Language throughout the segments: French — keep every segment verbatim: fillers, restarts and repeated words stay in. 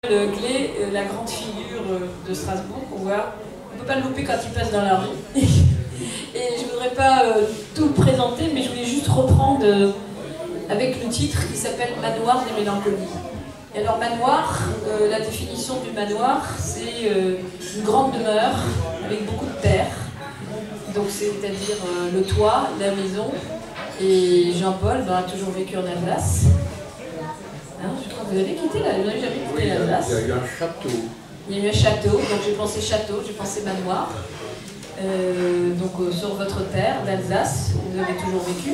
Glet, la grande figure de Strasbourg, qu'on voit. On ne peut pas le louper quand il passe dans la rue. Et je ne voudrais pas euh, tout le présenter, mais je voulais juste reprendre euh, avec le titre qui s'appelle Manoir des mélancolies. Et alors manoir, euh, la définition du manoir, c'est euh, une grande demeure avec beaucoup de terre. Donc c'est-à-dire euh, le toit, la maison. Et Jean-Paul ben, a toujours vécu en Alsace. Hein, je crois que vous avez quitté là, vous n'avez jamais quitté oui, l'Alsace. Il y a eu un château. Il y a eu un château, donc j'ai pensé château, j'ai pensé manoir. Euh, donc euh, sur votre terre d'Alsace, où vous avez toujours vécu.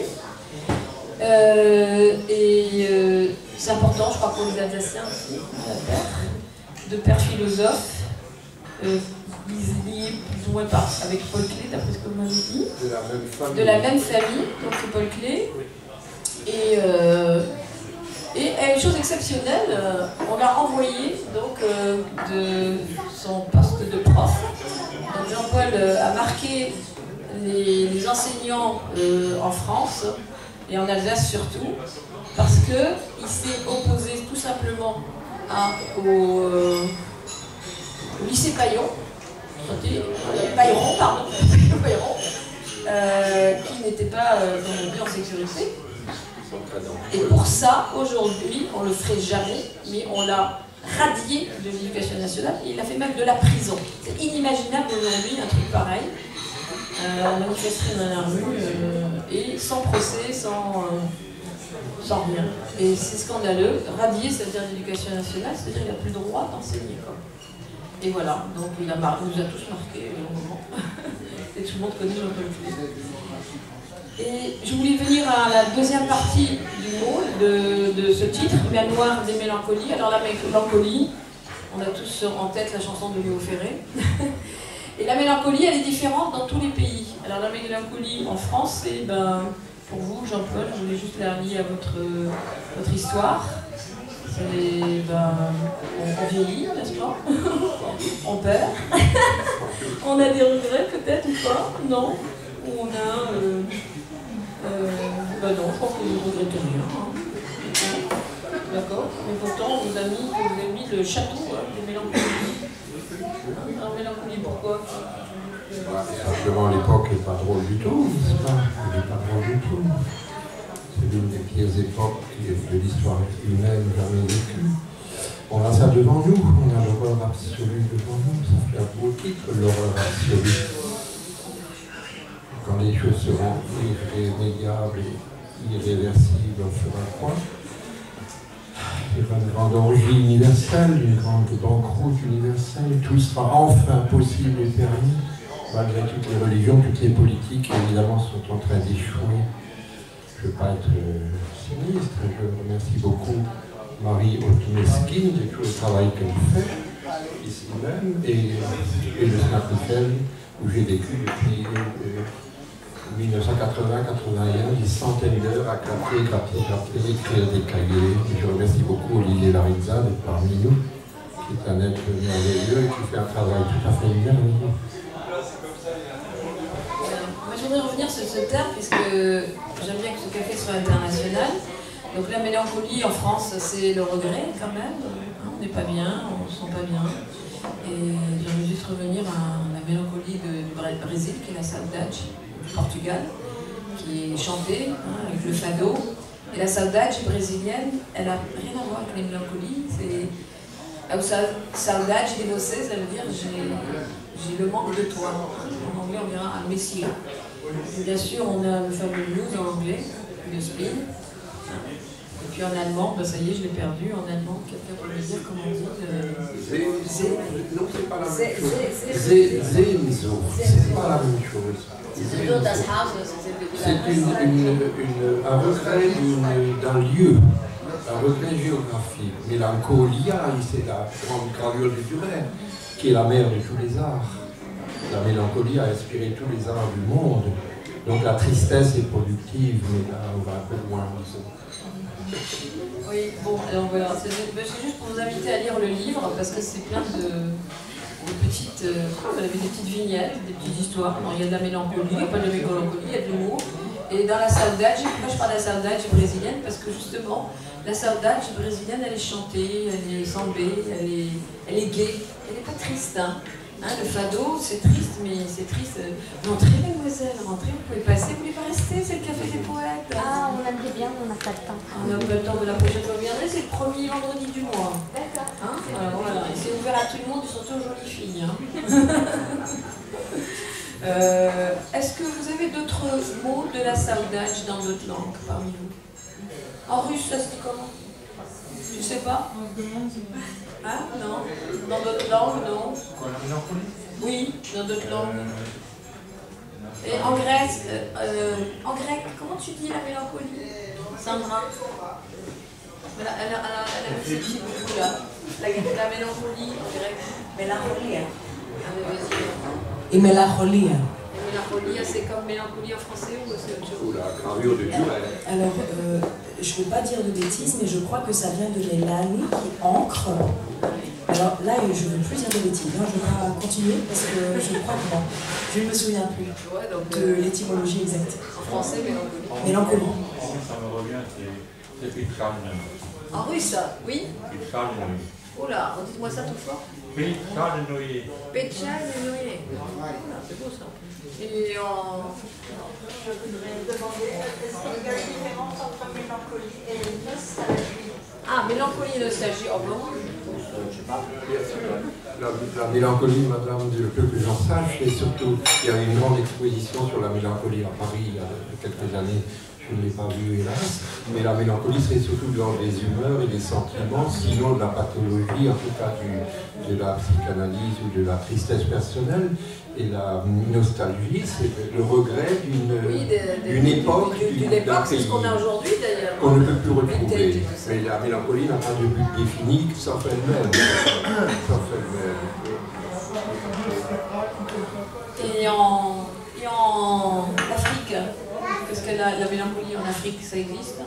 Euh, et euh, c'est important, je crois, pour les Alsaciens aussi, la terre, de père philosophe, euh, lié plus ou moins par, avec Paul Klee, d'après ce que vous m'avez dit. De la même famille. De la même famille, donc c'est Paul Klee. Et, euh, et une chose exceptionnelle, euh, on l'a renvoyé donc, euh, de son poste de prof. Jean-Paul euh, a marqué les, les enseignants euh, en France, et en Alsace surtout, parce qu'il s'est opposé tout simplement à, au, euh, au lycée Paillon, Pailleron, pardon, Pailleron, euh, qui n'était pas euh, comme on dit, en sécurité. Et pour ça, aujourd'hui, on ne le ferait jamais, mais on l'a radié de l'éducation nationale, et il a fait même de la prison. C'est inimaginable aujourd'hui, un truc pareil. Euh, manifester dans la rue, euh, et sans procès, sans, euh, sans rien. Et c'est scandaleux. Radier, c'est-à-dire l'éducation nationale, c'est-à-dire qu'il n'a plus le droit d'enseigner. Et voilà, donc il, a mar... il nous a tous marqué au moment. Et tout le monde connaît Jean-Paul Klee. Et je voulais venir à la deuxième partie du mot, de, de ce titre, Manoir des mélancolies. Alors la mélancolie, on a tous en tête la chanson de Léo Ferré. Et la mélancolie, elle est différente dans tous les pays. Alors la mélancolie en France, c'est, ben, pour vous, Jean-Paul, je voulais juste la relier à votre, votre histoire. C'est, ben, on, on vieillit, n'est-ce pas? On perd. On a des regrets peut-être ou pas? Non. Ou on a... Euh, euh, ben non, je crois que vous ne regrettez rien. Hein. D'accord. Mais pourtant, on vous a mis, vous avez mis le château hein, des mélancolies. En mélancolie, pourquoi? Bah, simplement, l'époque n'est pas drôle du tout, n'est-ce pas? Elle n'est pas drôle du tout. C'est l'une des pires époques de l'histoire humaine jamais vécue. On a ça devant nous, on a l'horreur absolue devant nous. Ça fait un beau titre, l'horreur absolue. Quand les choses seront irrémédiables et irréversibles, on fera quoi? Il y aura une grande orgie universelle, une grande banqueroute universelle, tout sera enfin possible et permis, malgré toutes les religions, toutes les politiques, évidemment, sont en train d'échouer. Je ne veux pas être euh, sinistre, je remercie beaucoup Marie Otmeskin de tout le travail qu'elle fait, ici même, et, et le Saint-Michel, où j'ai vécu depuis euh, mille neuf cent quatre-vingts quatre-vingt-un, des centaines d'heures à clapper, clapper, clapper, écrire des cahiers. Et je remercie beaucoup Olivier Larizza d'être parmi nous, qui est un être merveilleux et qui fait un travail tout à fait merveilleux. Moi, je voudrais revenir sur ce terme, puisque j'aime bien que ce café soit international. Donc la mélancolie en France, c'est le regret quand même. On n'est pas bien, on ne se sent pas bien. Et j'aimerais juste revenir à la mélancolie de, du Brésil, qui est la saudade. Portugal, qui est chantée hein, avec le fado. Et la saudade brésilienne, elle n'a rien à voir avec les mélancolies. C'est saudade de você, ça veut dire j'ai le manque de toi. En anglais, on dira un messie. Bien sûr, on a le fameux blues en anglais, le spin. Et puis en allemand, ben ça y est, je l'ai perdu. En allemand, quelqu'un peut me dire comment on dit Non, c'est pas la même chose. C'est pas la même chose. C'est une, une, une, un regret d'un lieu, un regret géographique. Mélancolia, c'est la grande gravure du Durer, qui est la mère de tous les arts. La mélancolie a inspiré tous les arts du monde. Donc la tristesse est productive, mais là on va un peu loin. Oui, bon, alors voilà, c'est juste pour vous inviter à lire le livre, parce que c'est plein de... des petites, euh, des petites vignettes, des petites histoires. Non, il y a de la mélancolie, il n'y a pas de mélancolie, il y a de l'humour. Et dans la saudade, pourquoi je parle de la saudade brésilienne? Parce que justement, la saudade brésilienne, elle est chantée, elle est sambée, elle est, elle est gaie, elle n'est pas triste. Hein. Hein, le fado, c'est triste, mais c'est triste. Rentrez, mademoiselle, rentrez, vous pouvez passer, vous voulez pas rester, c'est le café des poètes. Ah, on aimerait bien, on n'a pas le temps. On n'a pas le temps de la prochaine fois, vous viendrez, c'est le premier vendredi du mois. D'accord. Hein, voilà, voilà. Et c'est ouvert à tout le monde, surtout aux jolies filles. Hein. euh, Est-ce que vous avez d'autres mots de la saudade dans d'autres langues parmi vous? En russe, ça se dit comment? Tu sais pas? Hein? Non? Dans d'autres langues, non? Quoi, la mélancolie? Oui, dans d'autres langues. Et en Grèce, euh, euh, en grec, comment tu dis la mélancolie? Sandra? Elle a, elle a, elle a, elle a mis ses petits bouts là. La, la mélancolie en grec. Melancholia. Ah, mais vas-y. Et melancholia. Et mélancolie, c'est comme mélancolie en français ou c'est autre chose? Ou la gravure de Durel. Alors, euh, je ne veux pas dire de bêtises, mais je crois que ça vient de l'élani qui ancre. Alors là, je ne veux plus dire de bêtises. Hein. Je vais continuer parce que je crois que bon, je ne me souviens plus Ouais, donc, de euh, l'étymologie exacte. en français, mélancolie. Mélancolie. Ça me revient, c'est Picharne. En russe, ça? Oui? Picharne. Oh là, dites-moi ça tout fort. Picharne. Pétchal et Noé. C'est beau ça. Et en... Je voudrais demander, est-ce qu'il y a une différence entre mélancolie et nostalgie? Ah, mélancolie et nostalgie. Oh bon, je sais pas. La, la mélancolie, madame, du peu que j'en sache, et surtout, il y a une grande exposition sur la mélancolie à Paris il y a quelques années. Je ne l'ai pas vu, hélas. Mais la mélancolie serait surtout dans des humeurs et des sentiments, sinon de la pathologie, en tout cas du, de la psychanalyse ou de la tristesse personnelle. Et la nostalgie, c'est le regret d'une Oui, de, d'une époque, d'une d'un époque, c'est ce pays qu'on a aujourd'hui d'ailleurs. qu'on ne peut plus retrouver. Vintage, tout ça. Mais la mélancolie n'a pas de but défini, sauf elle-même. Sauf elle-même. Et en, et en Afrique, est-ce que la, la mélancolie en Afrique, ça existe?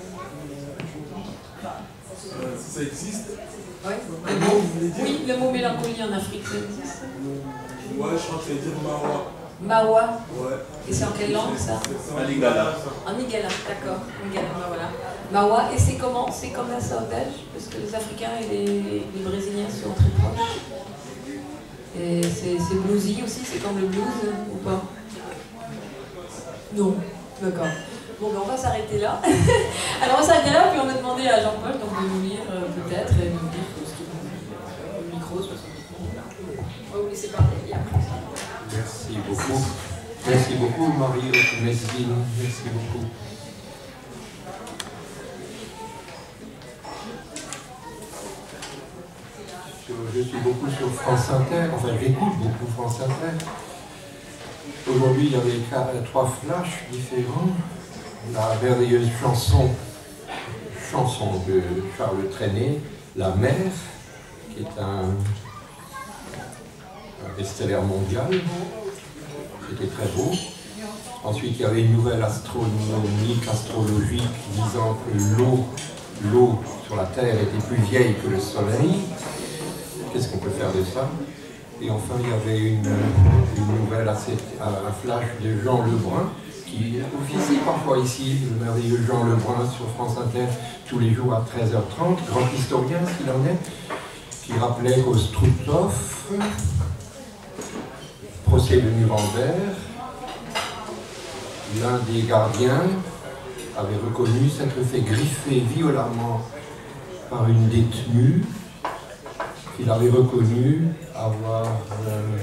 Ça existe? Oui. Le mot, vous voulez dire? Oui, le mot mélancolie en Afrique, ça existe. Ouais, je crois que ça veut dire Mawa. Mawa. Ouais. Et c'est en quelle langue ça? En Lingala. En Igala, d'accord. Igala, bah voilà. Mawa, et c'est comment? C'est comme la saudade? Parce que les Africains et les, les Brésiliens sont très proches. Et c'est bluesy aussi, c'est comme le blues ou pas? Non, d'accord. Bon, ben on va s'arrêter là. Alors on va s'arrêter là, puis on a demandé à Jean-Paul de nous lire euh, peut-être et nous dire ce qu'il veut. Le micro, c'est on va vous laisser parler et après. Merci beaucoup. Merci beaucoup, Marie Mesquine. Merci beaucoup. Je suis beaucoup sur France Inter, enfin j'écoute beaucoup France Inter. Aujourd'hui, il y avait quatre, trois flashs différents. La merveilleuse chanson, chanson de Charles Trenet, La Mer, qui est un, un best-seller mondial. C'était très beau. Ensuite, il y avait une nouvelle astronomique, astrologique, disant que l'eau, l'eau sur la Terre était plus vieille que le Soleil. Qu'est-ce qu'on peut faire de ça? Et enfin, il y avait une, une nouvelle, assez, un flash de Jean Lebrun, qui officie parfois ici, le merveilleux Jean Lebrun sur France Inter, tous les jours à treize heures trente, grand historien, ce qu'il en est, qui rappelait qu'au Struthof, procès de Nuremberg, l'un des gardiens avait reconnu s'être fait griffer violemment par une détenue qu'il avait reconnu avoir euh,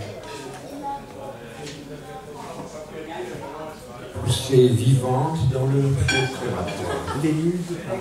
poussé vivante dans le feu crématoire. Des nudes.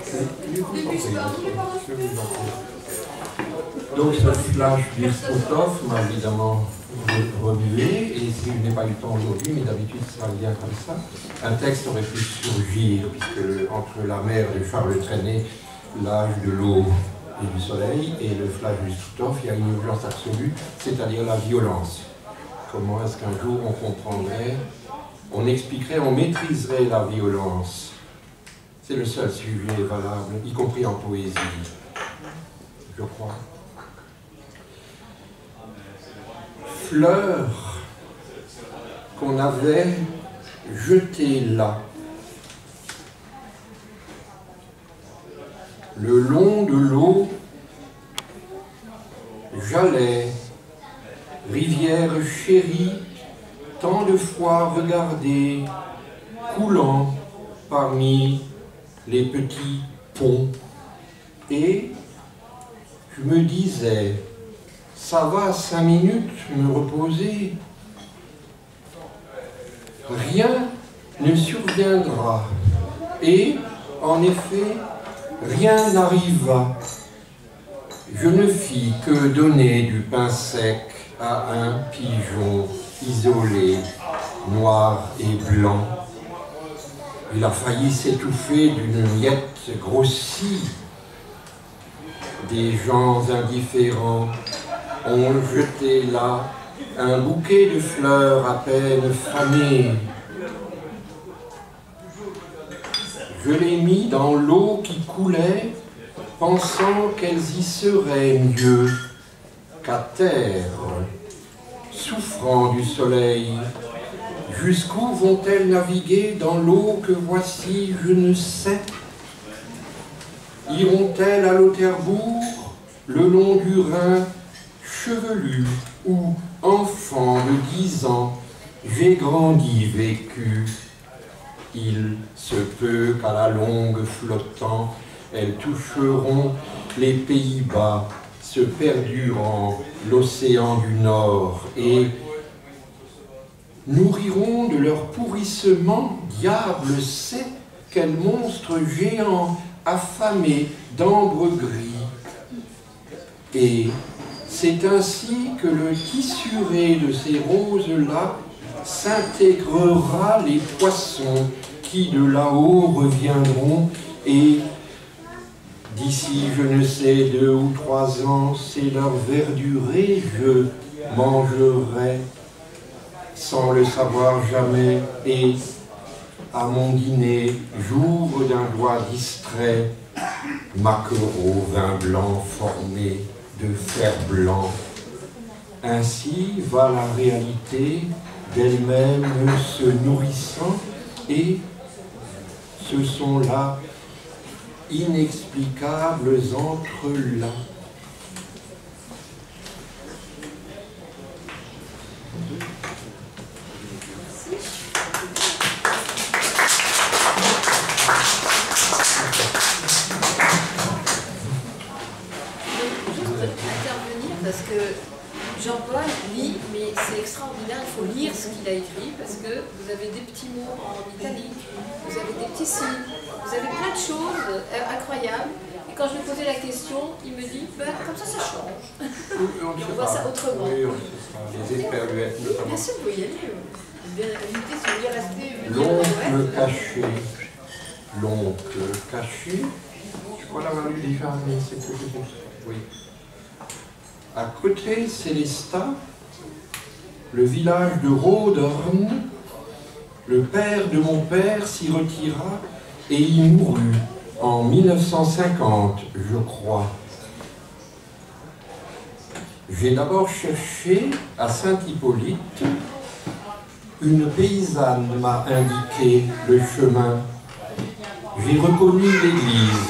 Donc ce flash du Struthof m'a évidemment remué, et si je n'ai pas eu le temps aujourd'hui, mais d'habitude ça vient comme ça, un texte aurait pu surgir, puisque le, entre la mer de Charles Trenet, l'âge de l'eau et du soleil, et le flash du Struthof, il y a une urgence absolue, c'est-à-dire la violence. Comment est-ce qu'un jour on comprendrait, on expliquerait, on maîtriserait la violence? C'est le seul sujet valable, y compris en poésie, je crois. Fleurs qu'on avait jetées là, le long de l'eau, j'allais, rivière chérie, tant de fois regardée, coulant parmi les petits ponts. Et je me disais, ça va cinq minutes me reposer, rien ne surviendra. Et, en effet, rien n'arriva. Je ne fis que donner du pain sec à un pigeon isolé, noir et blanc. Il a failli s'étouffer d'une miette grossie. Des gens indifférents ont jeté là un bouquet de fleurs à peine fanées. Je les mis dans l'eau qui coulait, pensant qu'elles y seraient mieux qu'à terre, souffrant du soleil. Jusqu'où vont-elles naviguer dans l'eau que voici, je ne sais? Iront-elles à Lauterbourg, le long du Rhin, chevelu, où, enfant de dix ans, j'ai grandi, vécu? Il se peut qu'à la longue flottant, elles toucheront les Pays-Bas, se perdurant l'océan du Nord, et nourriront de leur pourrissement, diable sait quel monstre géant affamé d'ambre gris. Et c'est ainsi que le tissuré de ces roses-là s'intégrera les poissons qui de là-haut reviendront, et d'ici je ne sais deux ou trois ans, c'est leur verdurée, je mangerai sans le savoir jamais, et à mon dîner, j'ouvre d'un doigt distrait maquereau, vin blanc formé de fer blanc. Ainsi va la réalité d'elle-même se nourrissant, et ce sont là inexplicables entrelacs. Parce que Jean-Paul lit, mais c'est extraordinaire, il faut lire ce qu'il a écrit, parce que vous avez des petits mots en italique, vous avez des petits signes, vous avez plein de choses incroyables. Et quand je lui posais la question, il me dit, ben, comme ça, ça change. Oui, on, on voit ça autrement. Oui, on sait ça. Les éperluettes notamment. Bien sûr, vous pouvez y aller. Bien invité, si vous voulez rester. L'oncle caché. L'oncle caché. Je crois l'avoir lu déjà, mais c'est que je sais. Oui. À côté Célestat, le village de Rhodorn, le père de mon père s'y retira et y mourut en mille neuf cent cinquante, je crois. J'ai d'abord cherché à Saint-Hippolyte. Une paysanne m'a indiqué le chemin. J'ai reconnu l'église,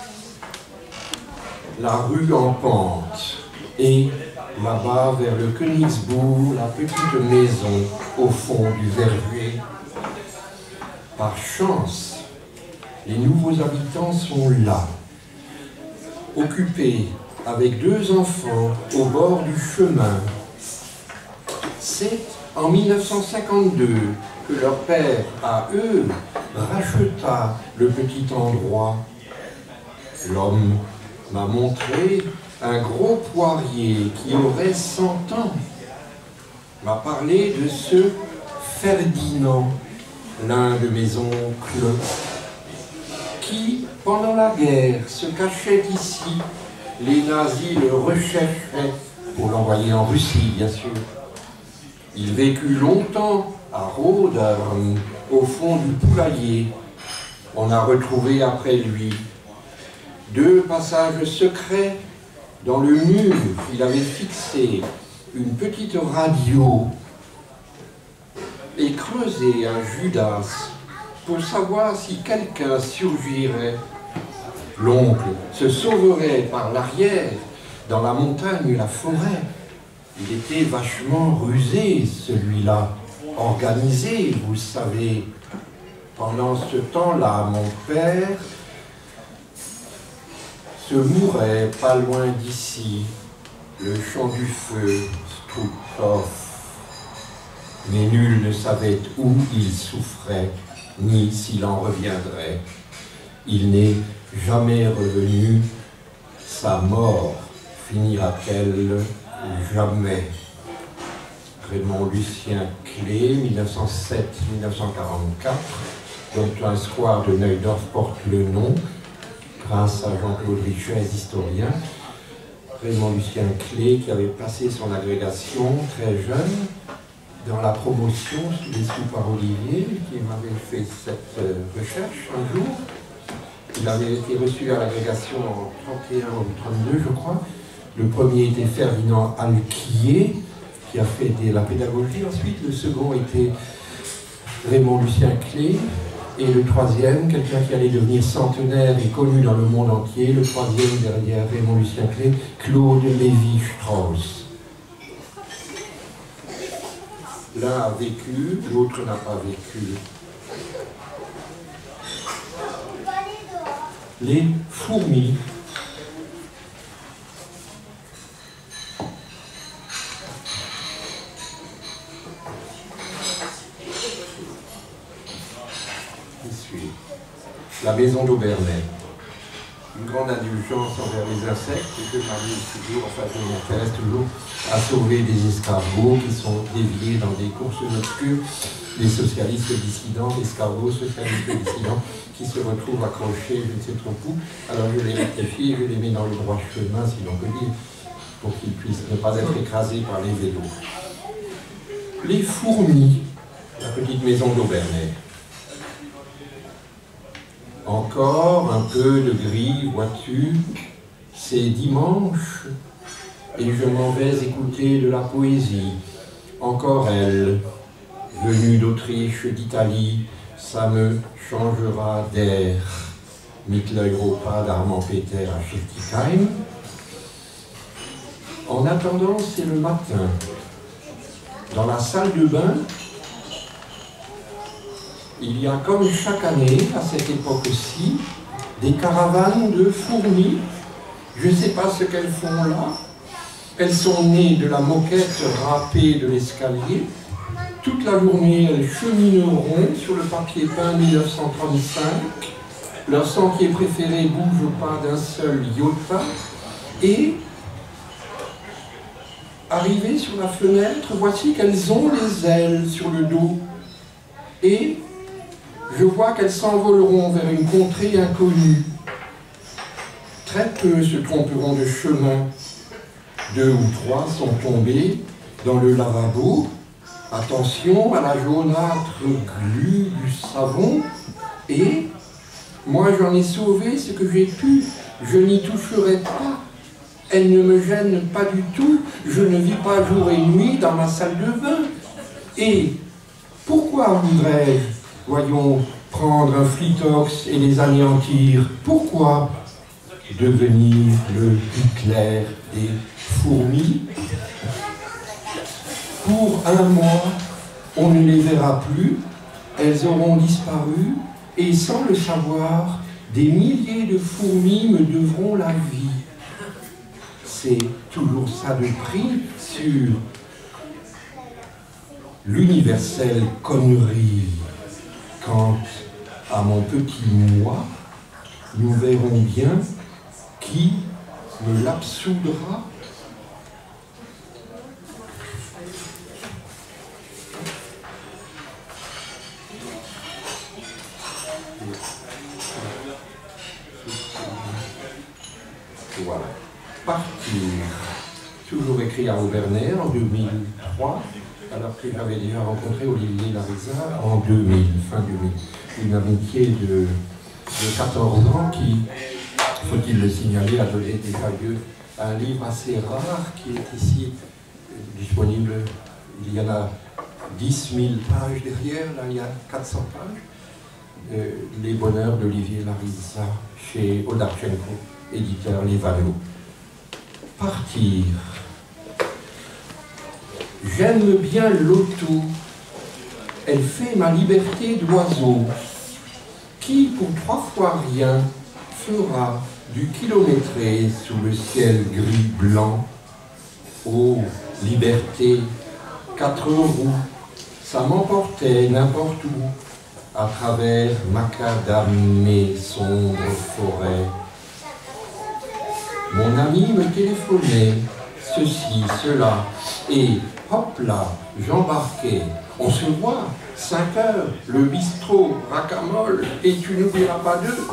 la rue en pente, et là-bas, vers le Königsbourg, la petite maison au fond du verger. Par chance, les nouveaux habitants sont là, occupés avec deux enfants au bord du chemin. C'est en mille neuf cent cinquante-deux que leur père, à eux, racheta le petit endroit. L'homme m'a montré un gros poirier qui aurait cent ans, m'a parlé de ce Ferdinand, l'un de mes oncles, qui, pendant la guerre, se cachait ici. Les nazis le recherchaient pour l'envoyer en Russie, bien sûr. Il vécut longtemps à Rhodorn, au fond du poulailler. On a retrouvé après lui deux passages secrets dans le mur. Il avait fixé une petite radio et creusé un Judas pour savoir si quelqu'un surgirait. L'oncle se sauverait par l'arrière, dans la montagne et la forêt. Il était vachement rusé, celui-là, organisé, vous savez. Pendant ce temps-là, mon père se mourait pas loin d'ici, le champ du feu, Struthof. Mais nul ne savait où il souffrait, ni s'il en reviendrait. Il n'est jamais revenu, sa mort finira-t-elle jamais? Raymond Lucien Clé, mille neuf cent sept à mille neuf cent quarante-quatre, dont un square de Neudorf porte le nom, grâce à Jean-Claude Richet, historien. Raymond Lucien Clé, qui avait passé son agrégation très jeune, dans la promotion sous les sous par Olivier, qui m'avait fait cette recherche un jour. Il avait été reçu à l'agrégation en trente et un ou trente-deux, je crois. Le premier était Ferdinand Alquier, qui a fait de la pédagogie. Ensuite, le second était Raymond Lucien Clé. Et le troisième, quelqu'un qui allait devenir centenaire et connu dans le monde entier. Le troisième, derrière Raymond Lucien Clé, Claude Lévi-Strauss. L'un a vécu, l'autre n'a pas vécu. Les fourmis. La maison d'Aubernais. Une grande indulgence envers les insectes, que m'arrive toujours, enfin je m'intéresse toujours à sauver des escargots qui sont déviés dans des courses nocturnes, des socialistes dissidents, des escargots socialistes dissidents qui se retrouvent accrochés, je ne sais trop où. Alors je les rectifie, je les mets dans le droit chemin, si l'on peut dire, pour qu'ils puissent ne pas être écrasés par les vélos. Les fourmis, la petite maison d'Aubernais. Encore un peu de gris, vois-tu, c'est dimanche, et je m'en vais écouter de la poésie. Encore elle, venue d'Autriche, d'Italie, ça me changera d'air. Mitteleuropa d'Armand Peter à Schiltigheim. En attendant, c'est le matin. Dans la salle de bain, il y a comme chaque année, à cette époque-ci, des caravanes de fourmis. Je ne sais pas ce qu'elles font là. Elles sont nées de la moquette râpée de l'escalier. Toute la journée, elles chemineront sur le papier peint mille neuf cent trente-cinq. Leur sentier préféré bouge pas d'un seul iota. Et, arrivées sur la fenêtre, voici qu'elles ont les ailes sur le dos. Et je vois qu'elles s'envoleront vers une contrée inconnue. Très peu se tromperont de chemin. Deux ou trois sont tombés dans le lavabo. Attention à la jaunâtre glu du savon. Et moi j'en ai sauvé ce que j'ai pu. Je n'y toucherai pas. Elle ne me gêne pas du tout. Je ne vis pas jour et nuit dans ma salle de bain. Et pourquoi voudrais-je, voyons, prendre un flitox et les anéantir? Pourquoi devenir le Hitler des fourmis? Pour un mois, on ne les verra plus, elles auront disparu, et sans le savoir, des milliers de fourmis me devront la vie. C'est toujours ça de prix sur l'universelle connerie. Quant à mon petit moi, nous verrons bien qui me l'absoudra. Voilà. Partir. Toujours écrit à Aubernais en deux mille trois. Alors que j'avais déjà rencontré Olivier Larisa en deux mille, fin deux mille. Une amitié de, de quatorze ans qui, faut-il le signaler, a donné déjà lieu à un livre assez rare qui est ici disponible. Il y en a dix mille pages derrière, là il y a quatre cents pages. euh, Les bonheurs d'Olivier Larissa chez Odarchenko, éditeur Les Valos. Partir. J'aime bien l'auto. Elle fait ma liberté d'oiseau. Qui, pour trois fois rien, fera du kilométré sous le ciel gris-blanc? Oh, liberté, quatre roues, ça m'emportait n'importe où, à travers macadam et sombres forêts. Mon ami me téléphonait, ceci, cela, et hop là, j'embarquais. On se voit, cinq heures, le bistrot, racamole, et tu n'oublieras pas d'eux.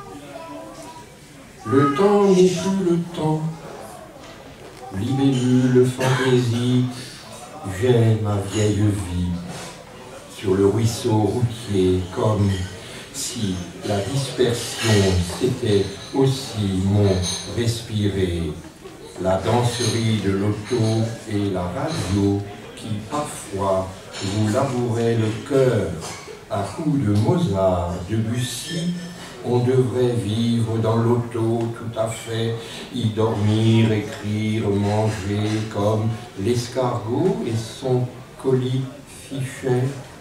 Le temps n'est plus le temps. Libellule, fantaisie, j'ai ma vieille vie sur le ruisseau routier, comme si la dispersion c'était aussi mon respirer, la danserie de l'auto et la radio qui parfois vous labouraient le cœur à coups de Mozart, de Debussy. On devrait vivre dans l'auto tout à fait, y dormir, écrire, manger comme l'escargot et son colis fichet.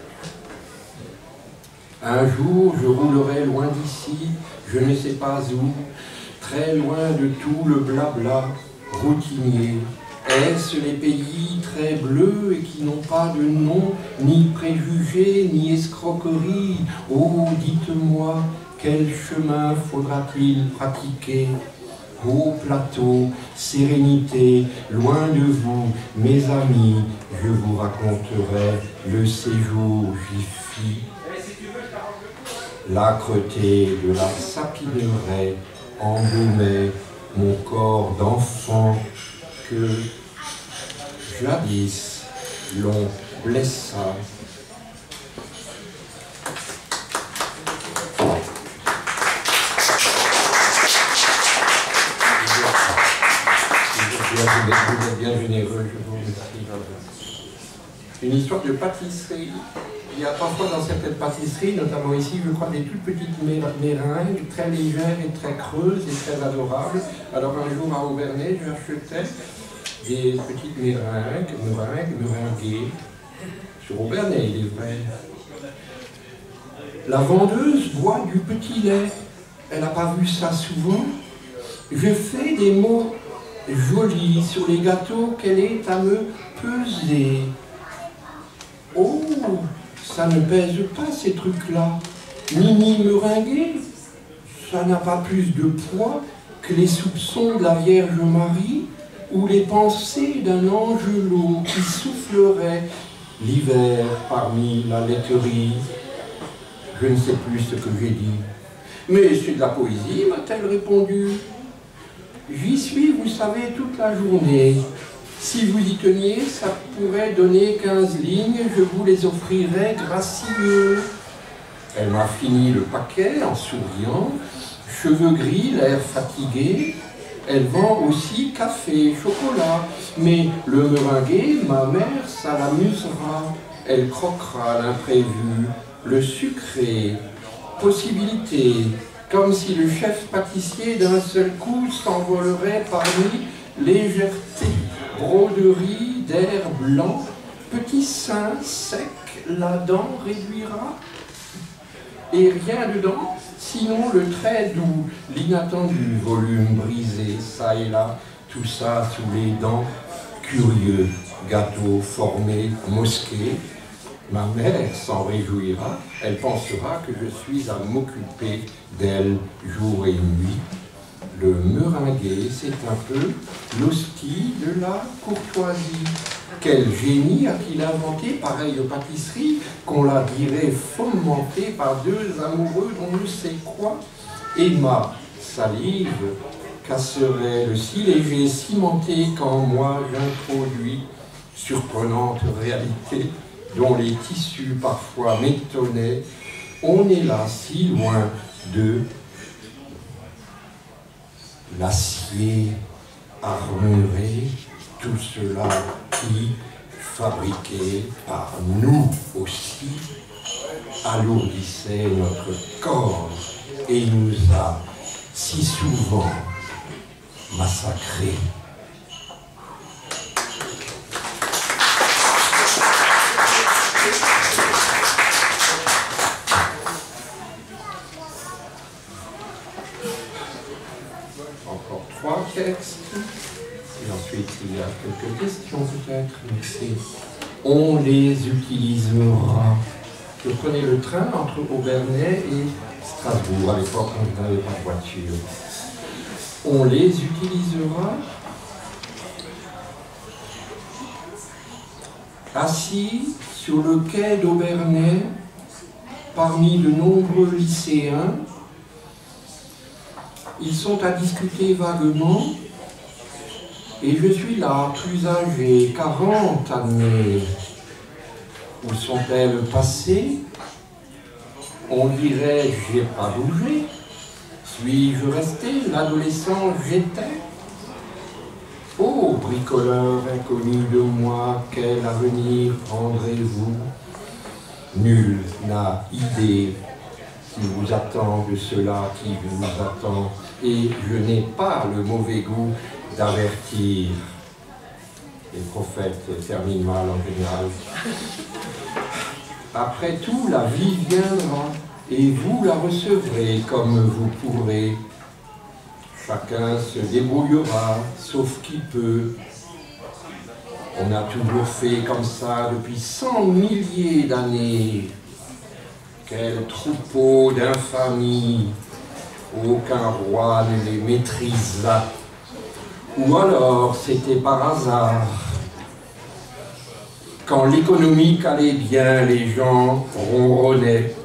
Un jour, je roulerai loin d'ici, je ne sais pas où, très loin de tout le blabla routinier. Est-ce les pays très bleus et qui n'ont pas de nom, ni préjugés, ni escroquerie? Oh, dites-moi, quel chemin faudra-t-il pratiquer? Haut plateau, sérénité, loin de vous, mes amis, je vous raconterai le séjour j'y fis. L'âcreté de la sapineraie embaumait mon corps d'enfant que jadis l'on blessa. Vous êtes bien généreux, je vous remercie. Une histoire de pâtisserie. Il y a parfois dans certaines pâtisseries, notamment ici, je crois, des toutes petites meringues, très légères et très creuses et très adorables. Alors un jour à Auvernay, j'achetais des petites meringues, meringues, meringuées, sur Auvernay, il est vrai. La vendeuse boit du petit lait. Elle n'a pas vu ça souvent. Je fais des mots jolie sur les gâteaux qu'elle est à me peser. Oh, ça ne pèse pas ces trucs-là. Mini meringuée, ça n'a pas plus de poids que les soupçons de la Vierge Marie ou les pensées d'un angelot qui soufflerait l'hiver parmi la laiterie. Je ne sais plus ce que j'ai dit. Mais c'est de la poésie, m'a-t-elle répondu. J'y suis, vous savez, toute la journée. Si vous y teniez, ça pourrait donner quinze lignes, je vous les offrirais gracieux. Elle m'a fini le paquet en souriant, cheveux gris, l'air fatigué. Elle vend aussi café, chocolat, mais le meringué, ma mère, ça l'amusera. Elle croquera l'imprévu, le sucré, possibilité. Comme si le chef pâtissier d'un seul coup s'envolerait parmi légèreté, broderie d'air blanc, petit sein sec, la dent réduira, et rien dedans, sinon le très doux, l'inattendu volume brisé, ça et là, tout ça sous les dents, curieux, gâteau formé, mosquée. Ma mère s'en réjouira, elle pensera que je suis à m'occuper d'elle jour et nuit. Le meringué, c'est un peu l'hostie de la courtoisie. Quel génie a-t-il inventé pareille pâtisserie qu'on la dirait fomentée par deux amoureux dont ne sait quoi? Et ma salive casserait le si léger cimenté qu'en moi j'introduis, surprenante réalité dont les tissus parfois m'étonnaient. On est là si loin de l'acier armuré, tout cela qui fabriqué par nous aussi. alourdissait notre corps et nous a si souvent massacrés. Encore trois textes, et ensuite il y a quelques questions peut-être, mais c'est « On les utilisera ». Je prenais le train entre Obernai et Strasbourg, à l'époque quand je n'avais pas de voiture. On les utilisera. Assis sur le quai d'Obernai, parmi de nombreux lycéens, ils sont à discuter vaguement, et je suis là, plus âgé, quarante années. Où sont-elles passées? On dirait, j'ai pas bougé. Suis-je resté l'adolescent j'étais? Ô bricoleur inconnu de moi, quel avenir prendrez-vous? Nul n'a idée qui vous attend de cela qui vous attend, et je n'ai pas le mauvais goût d'avertir. Les prophètes terminent mal en général. Après tout, la vie viendra, et vous la recevrez comme vous pourrez. Chacun se débrouillera, sauf qui peut. On a toujours fait comme ça depuis cent milliers d'années. Quel troupeau d'infamie, aucun roi ne les maîtrisa. Ou alors c'était par hasard. Quand l'économique allait bien, les gens ronronnaient.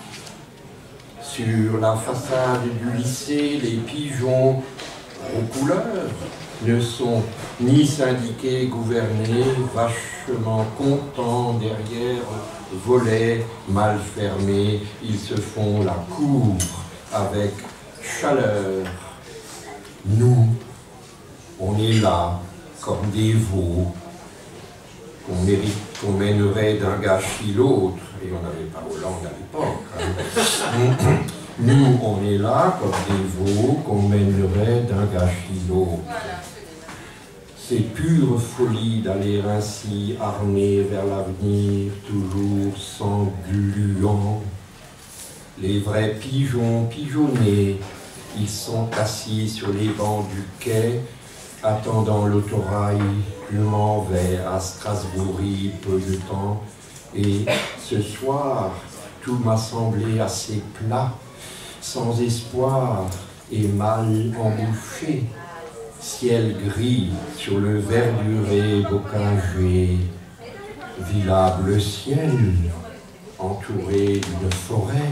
Sur la façade du lycée, les pigeons aux couleurs ne sont ni syndiqués, gouvernés, vachement contents derrière volets mal fermés. Ils se font la cour avec chaleur. Nous, on est là comme des veaux qu'on mérite, qu'on mènerait d'un gâchis l'autre, et on n'avait pas Hollande à l'époque. Hein. Nous, on est là comme des veaux qu'on mènerait d'un gâchis l'autre. C'est pure folie d'aller ainsi armé vers l'avenir, toujours sangluant. Les vrais pigeons pigeonnés, ils sont assis sur les bancs du quai, attendant l'autorail. Je m'en vais à Strasbourg peu de temps, et ce soir, tout m'a semblé assez plat, sans espoir et mal embouché. Ciel gris sur le verduré bocagé, villa bleu ciel, entouré d'une forêt.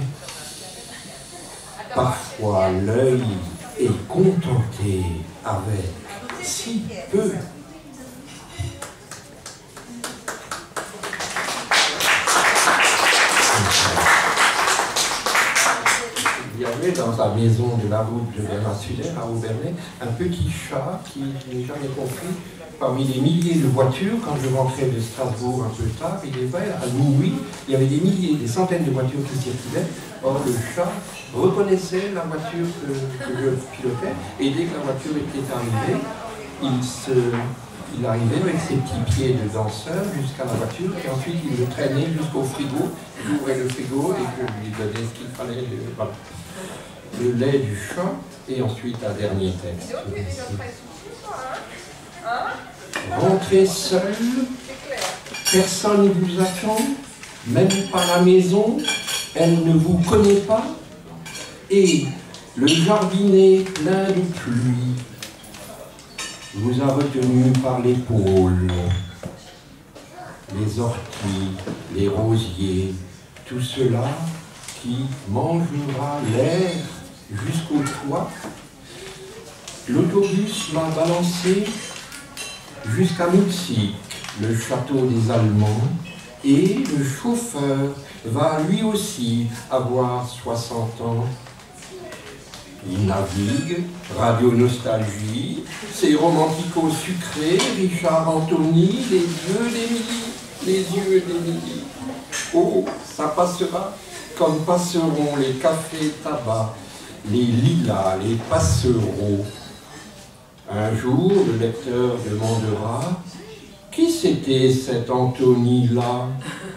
Parfois l'œil est contenté avec si peu. Il y avait dans la maison de la route de Bernard-Suder à Obernai un petit chat qui, je n'ai jamais compris, parmi les milliers de voitures, quand je rentrais de Strasbourg un peu tard, il est vrai, à minuit, il y avait des milliers, des centaines de voitures qui circulaient. Or, le chat reconnaissait la voiture que, que je pilotais, et dès que la voiture était arrivée, il, se, il arrivait avec ses petits pieds de danseur jusqu'à la voiture, et ensuite il me traînait jusqu'au frigo, j'ouvrais le frigo et que je lui donnais ce qu'il fallait. Voilà. Le lait du chat, et ensuite un dernier texte. Rentrez seul, personne ne vous attend, même pas la maison, elle ne vous connaît pas, et le jardinet plein de pluie vous a retenu par l'épaule. Les orties, les rosiers, tout cela qui mangera l'air jusqu'au toit. L'autobus m'a balancé jusqu'à Mutzig, le château des Allemands, et le chauffeur va lui aussi avoir soixante ans. Il navigue, Radio Nostalgie, c'est romantico sucré, Richard Anthony, les yeux d'Émilie, les yeux d'Émilie. Oh, ça passera, comme passeront les cafés tabac, les lilas, les passereaux. Un jour, le lecteur demandera « Qui c'était cet Anthony-là »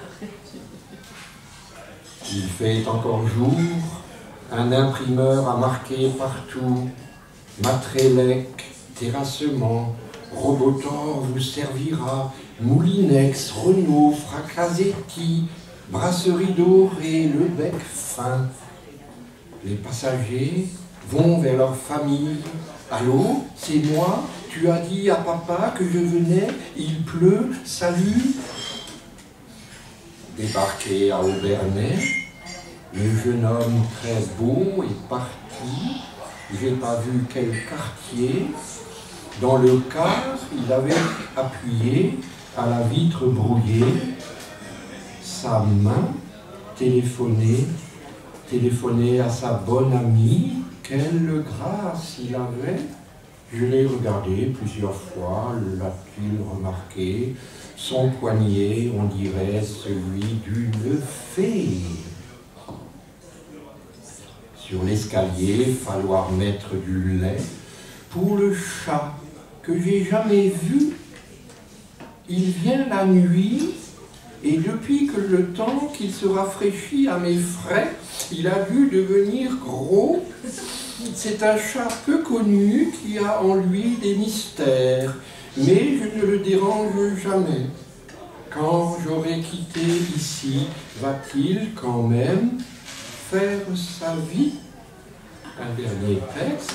Il fait encore jour, un imprimeur a marqué partout « Matrélec, terrassement, Robotor vous servira, Moulinex, Renault, Fracasetti, brasserie dorée, le bec fin. » Les passagers vont vers leur famille. « Allô, c'est moi, tu as dit à papa que je venais, il pleut, salut !» Débarqué à Aubernais, le jeune homme très beau est parti, j'ai pas vu quel quartier. Dans le car, il avait appuyé à la vitre brouillée, sa main téléphonait, téléphonait à sa bonne amie. Quelle grâce il avait! Je l'ai regardé plusieurs fois, l'a-t-il remarqué? Son poignet, on dirait celui d'une fée. Sur l'escalier, falloir mettre du lait pour le chat que j'ai jamais vu. Il vient la nuit et depuis que le temps qu'il se rafraîchit à mes frais, il a dû devenir gros. C'est un chat peu connu qui a en lui des mystères, mais je ne le dérange jamais. Quand j'aurai quitté ici, va-t-il quand même faire sa vie? Un dernier texte.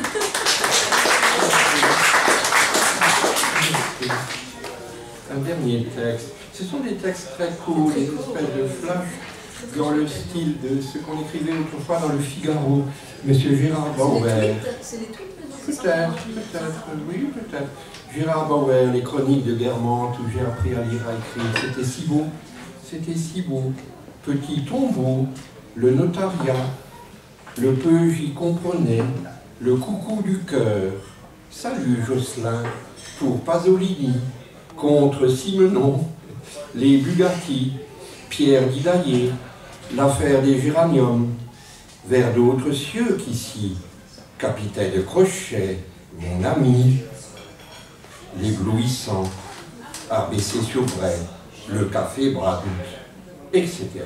Un dernier texte. Ce sont des textes très courts, des espèces de flash dans le style de ce qu'on écrivait autrefois dans le Figaro. Monsieur Gérard Bauer. C'est les tweets? Peut-être, peut-être, oui, peut-être. Gérard Bauer, les chroniques de Guermantes où j'ai appris à lire à écrire. C'était si beau, c'était si beau. Petit tombeau, le notariat, le peu j'y comprenais, le coucou du cœur. Salut Jocelyn, pour Pasolini, contre Simenon, les Bugatti, Pierre Didaillé, l'affaire des géraniums, vers d'autres cieux qu'ici, capitaine de Crochet, mon ami, l'éblouissant, A B C sur Bray, le café Bradout, et cetera.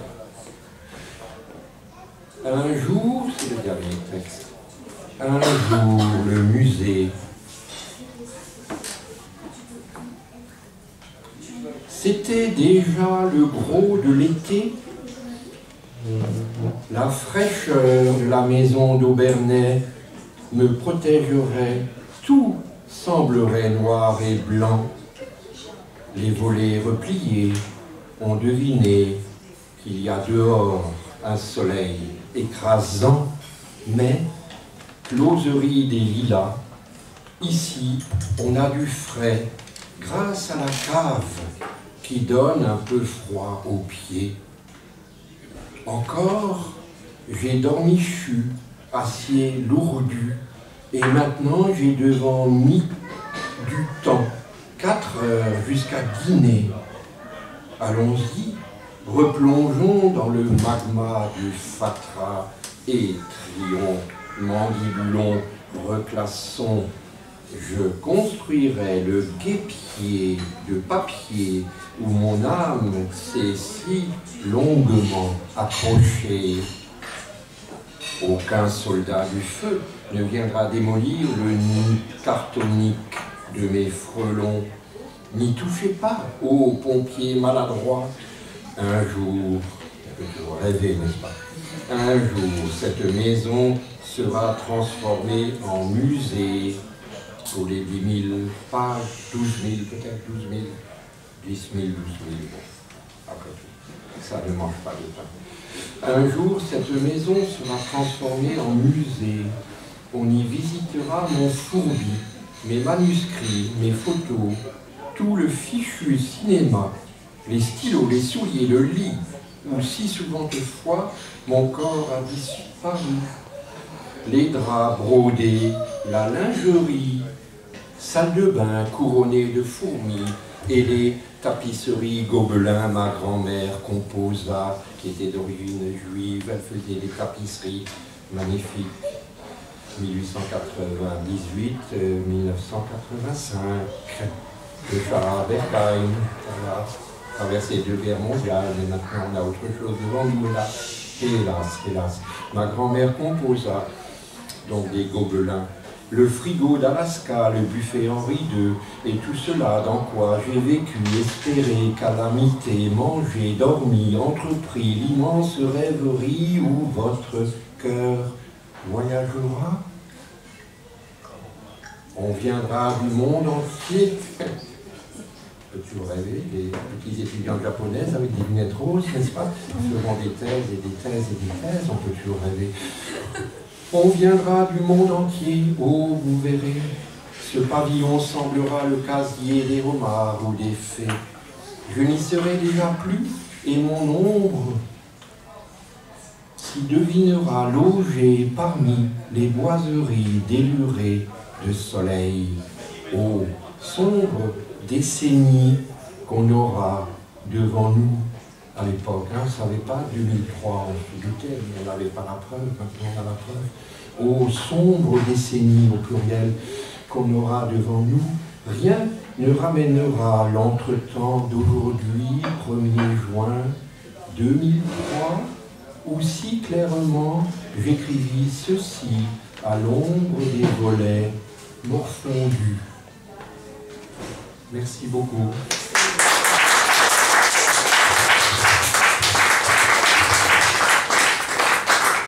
Un jour, c'est le dernier texte, un jour, le musée. C'était déjà le gros de l'été. La fraîcheur de la maison d'Aubernais me protégerait, tout semblerait noir et blanc. Les volets repliés ont deviné qu'il y a dehors un soleil écrasant, mais closerie des lilas, ici on a du frais grâce à la cave qui donne un peu froid aux pieds. Encore, j'ai dormi chu, acier lourdu, et maintenant j'ai devant mis du temps, quatre heures jusqu'à dîner. Allons-y, replongeons dans le magma du fatras, étrions, mandibulons, reclassons. Je construirai le guépier de papier où mon âme s'est si longuement accrochée. Aucun soldat du feu ne viendra démolir le nid cartonique de mes frelons. N'y touchez pas, ô pompiers maladroits. Un jour, toujours rêver, n'est-ce pas? Un jour, cette maison sera transformée en musée. Pour les dix mille pages, douze mille, peut-être douze mille, dix mille, douze mille, bon, après tout, ça ne mange pas de pain. Un jour, cette maison sera transformée en musée. On y visitera mon fourbi, mes manuscrits, mes photos, tout le fichu cinéma, les stylos, les souliers, le lit, où si souvent fois mon corps a disparu. Les draps brodés, la lingerie, salle de bain couronnée de fourmis et les tapisserie Gobelin, ma grand-mère composa, qui était d'origine juive, elle faisait des tapisseries magnifiques. mille huit cent quatre-vingt-dix-huit à mille neuf cent quatre-vingt-cinq. Le Charles Berkheim, voilà, traversé deux guerres mondiales, mais maintenant on a autre chose devant nous là. Hélas, hélas. Ma grand-mère composa donc des Gobelins. Le frigo d'Alaska, le buffet Henri deux, et tout cela dans quoi j'ai vécu, espéré, calamité, mangé, dormi, entrepris, l'immense rêverie où votre cœur voyagera. On viendra du monde entier. Peux-tu rêver, les petits étudiants japonais avec des lunettes roses, n'est-ce pas, feront des thèses et des thèses et des thèses, on peut toujours rêver. On viendra du monde entier, oh, vous verrez, ce pavillon semblera le casier des homards ou des fées. Je n'y serai déjà plus, et mon ombre s'y devinera logée parmi les boiseries délurées de soleil. Oh, sombre décennie qu'on aura devant nous. À l'époque, hein, on ne savait pas, deux mille trois, on se doutait, mais on n'avait pas la preuve, maintenant on a la preuve. Ô sombre décennie, au pluriel, qu'on aura devant nous, rien ne ramènera l'entretemps d'aujourd'hui, premier juin deux mille trois, où si clairement j'écrivis ceci à l'ombre des volets morfondus. Merci beaucoup.